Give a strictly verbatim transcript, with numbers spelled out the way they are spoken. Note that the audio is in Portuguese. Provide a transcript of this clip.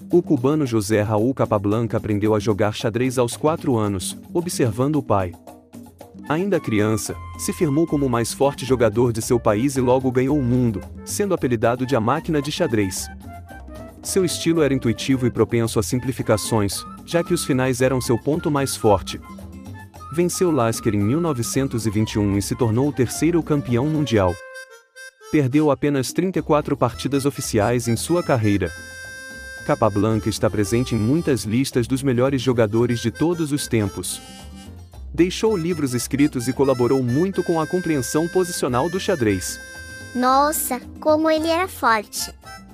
O cubano José Raul Capablanca aprendeu a jogar xadrez aos quatro anos, observando o pai. Ainda criança, se firmou como o mais forte jogador de seu país e logo ganhou o mundo, sendo apelidado de a máquina de xadrez. Seu estilo era intuitivo e propenso a simplificações, já que os finais eram seu ponto mais forte. Venceu Lasker em mil novecentos e vinte e um e se tornou o terceiro campeão mundial. Perdeu apenas trinta e quatro partidas oficiais em sua carreira. Capablanca está presente em muitas listas dos melhores jogadores de todos os tempos. Deixou livros escritos e colaborou muito com a compreensão posicional do xadrez. Nossa, como ele era forte!